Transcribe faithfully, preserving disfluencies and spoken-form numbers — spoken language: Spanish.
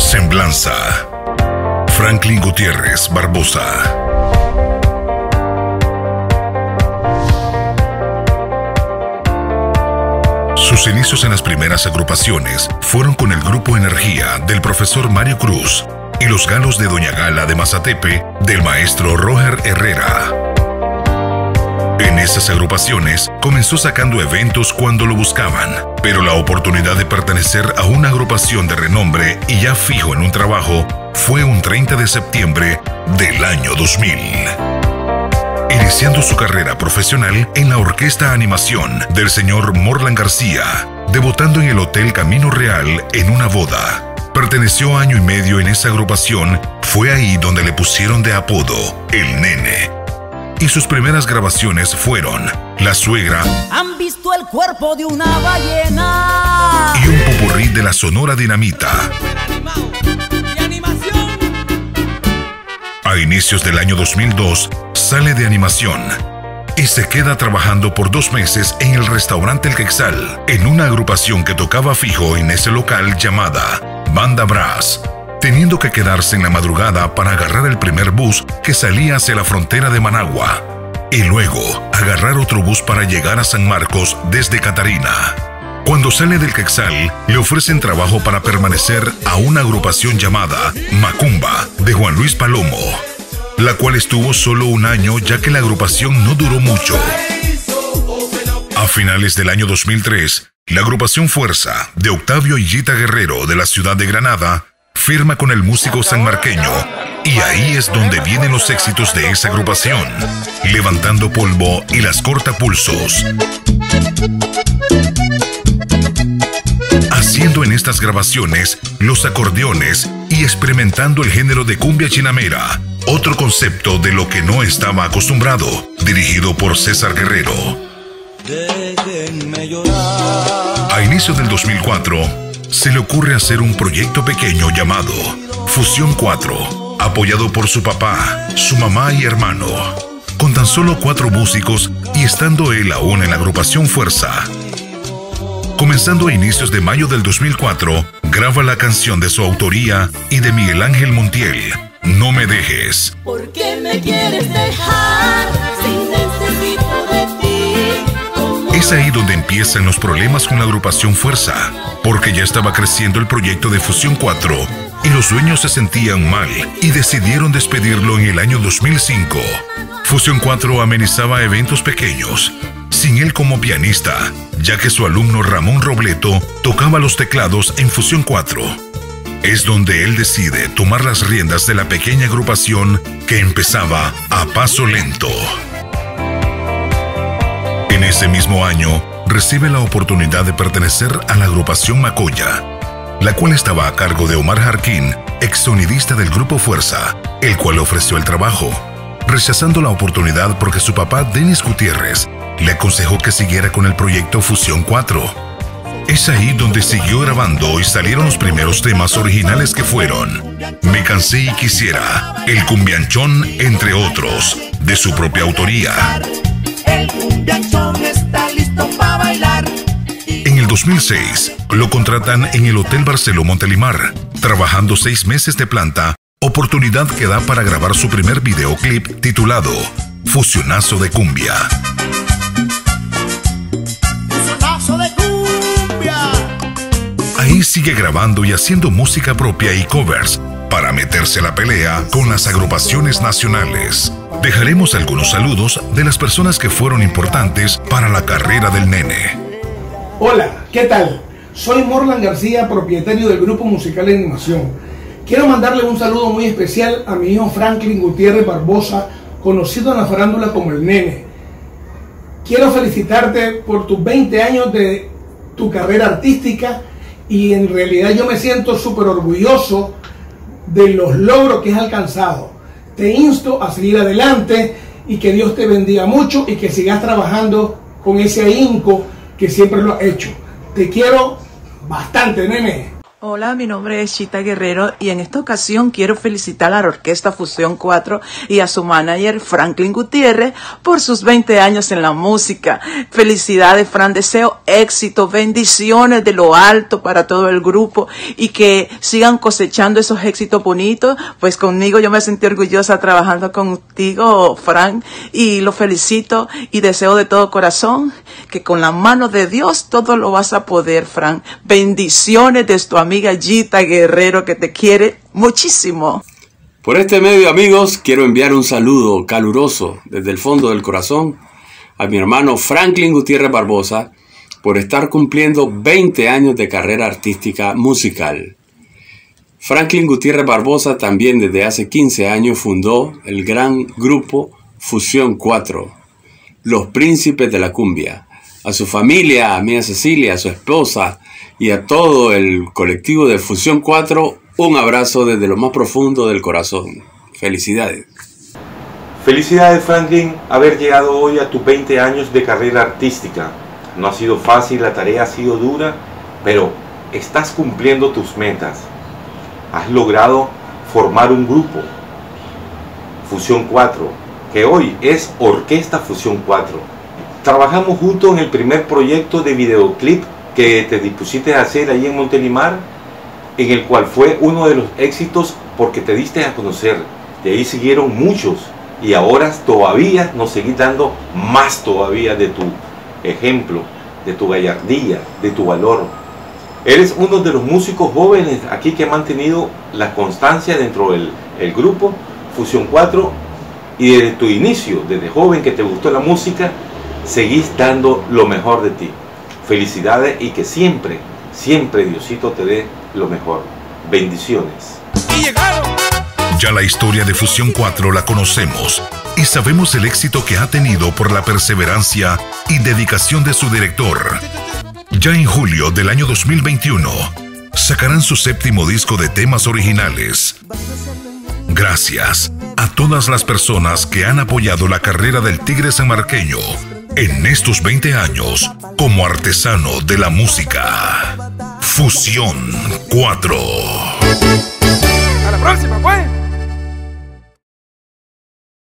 Semblanza. Franklin Gutiérrez Barbosa. Sus inicios en las primeras agrupaciones fueron con el grupo Energía del profesor Mario Cruz y los Galos de Doña Gala de Mazatepe del maestro Roger Herrera. En esas agrupaciones comenzó sacando eventos cuando lo buscaban, pero la oportunidad de pertenecer a una agrupación de renombre y ya fijo en un trabajo fue un treinta de septiembre del año dos mil. Iniciando su carrera profesional en la Orquesta Animación del señor Morlan García, debutando en el Hotel Camino Real en una boda. Perteneció año y medio en esa agrupación, fue ahí donde le pusieron de apodo El Nene. Y sus primeras grabaciones fueron La Suegra, Han visto el cuerpo de una ballena y un popurrí de la Sonora Dinamita. A inicios del año dos mil dos, sale de Animación y se queda trabajando por dos meses en el restaurante El Quexal, en una agrupación que tocaba fijo en ese local llamada Banda Brass, teniendo que quedarse en la madrugada para agarrar el primer bus que salía hacia la frontera de Managua y luego agarrar otro bus para llegar a San Marcos desde Catarina. Cuando sale del Quexal, le ofrecen trabajo para permanecer a una agrupación llamada Macumba de Juan Luis Palomo, la cual estuvo solo un año ya que la agrupación no duró mucho. A finales del año dos mil tres, la agrupación Fuerza de Octavio Illita Guerrero de la ciudad de Granada firma con el músico sanmarqueño y ahí es donde vienen los éxitos de esa agrupación, Levantando Polvo y Las Cortapulsos. Haciendo en estas grabaciones los acordeones y experimentando el género de cumbia chinamera, otro concepto de lo que no estaba acostumbrado, dirigido por César Guerrero. Déjenme llorar. A inicios del dos mil cuatro, se le ocurre hacer un proyecto pequeño llamado Fusión cuatro, apoyado por su papá, su mamá y hermano, con tan solo cuatro músicos y estando él aún en la agrupación Fuerza. Comenzando a inicios de mayo del dos mil cuatro, graba la canción de su autoría y de Miguel Ángel Montiel, No me dejes. ¿Por qué me quieres dejar si necesito de ti? Es ahí donde empiezan los problemas con la agrupación Fuerza, porque ya estaba creciendo el proyecto de Fusión cuatro y los dueños se sentían mal y decidieron despedirlo en el año dos mil cinco. Fusión cuatro amenizaba eventos pequeños, sin él como pianista, ya que su alumno Ramón Robleto tocaba los teclados en Fusión cuatro. Es donde él decide tomar las riendas de la pequeña agrupación que empezaba a paso lento. En ese mismo año, recibe la oportunidad de pertenecer a la agrupación Macoya, la cual estaba a cargo de Omar Jarquín, ex sonidista del grupo Fuerza, el cual le ofreció el trabajo, rechazando la oportunidad porque su papá, Denis Gutiérrez, le aconsejó que siguiera con el proyecto Fusión cuatro. Es ahí donde siguió grabando y salieron los primeros temas originales que fueron Me cansé y quisiera, El cumbianchón, entre otros, de su propia autoría. El cumbianchón está listo para bailar. En el dos mil seis, lo contratan en el Hotel Barceló Montelimar, trabajando seis meses de planta, oportunidad que da para grabar su primer videoclip titulado Fusionazo de Cumbia. Fusionazo de cumbia. Ahí sigue grabando y haciendo música propia y covers para meterse a la pelea con las agrupaciones nacionales. Dejaremos algunos saludos de las personas que fueron importantes para la carrera del Nene. Hola, ¿qué tal? Soy Morlan García, propietario del grupo musical de Animación. Quiero mandarle un saludo muy especial a mi hijo Franklin Gutiérrez Barbosa, conocido en la farándula como El Nene. Quiero felicitarte por tus veinte años de tu carrera artística y en realidad yo me siento súper orgulloso de los logros que has alcanzado. Te insto a seguir adelante y que Dios te bendiga mucho y que sigas trabajando con ese ahínco que siempre lo has hecho. Te quiero bastante, nene. Hola, mi nombre es Chita Guerrero y en esta ocasión quiero felicitar a la Orquesta Fusión cuatro y a su manager Franklin Gutiérrez por sus veinte años en la música. Felicidades, Fran, deseo éxito, bendiciones de lo alto para todo el grupo y que sigan cosechando esos éxitos bonitos. Pues conmigo yo me sentí orgullosa trabajando contigo, Fran, y lo felicito y deseo de todo corazón que con la mano de Dios todo lo vas a poder, Fran. Bendiciones de tu amiga Chita Guerrero, que te quiere muchísimo. Por este medio, amigos, quiero enviar un saludo caluroso desde el fondo del corazón a mi hermano Franklin Gutiérrez Barbosa por estar cumpliendo veinte años de carrera artística musical. Franklin Gutiérrez Barbosa también desde hace quince años fundó el gran grupo Fusión cuatro, Los Príncipes de la Cumbia. A su familia, a Mía Cecilia, a su esposa y a todo el colectivo de Fusión cuatro, un abrazo desde lo más profundo del corazón. Felicidades. Felicidades, Franklin, haber llegado hoy a tus veinte años de carrera artística. No ha sido fácil, la tarea ha sido dura, pero estás cumpliendo tus metas. Has logrado formar un grupo, Fusión cuatro, que hoy es Orquesta Fusión cuatro. Trabajamos juntos en el primer proyecto de videoclip que te dispusiste a hacer ahí en Montelimar, en el cual fue uno de los éxitos porque te diste a conocer. De ahí siguieron muchos y ahora todavía nos seguís dando más todavía de tu ejemplo, de tu gallardía, de tu valor. Eres uno de los músicos jóvenes aquí que ha mantenido la constancia dentro del el grupo Fusión cuatro, y desde tu inicio, desde joven que te gustó la música, seguís dando lo mejor de ti. Felicidades y que siempre, siempre Diosito te dé lo mejor. Bendiciones. Ya la historia de Fusión cuatro la conocemos y sabemos el éxito que ha tenido por la perseverancia y dedicación de su director. Ya en julio del año dos mil veintiuno sacarán su séptimo disco de temas originales. Gracias a todas las personas que han apoyado la carrera del Tigre Sanmarqueño en estos veinte años como artesano de la música. Fusión cuatro. A la próxima, pues.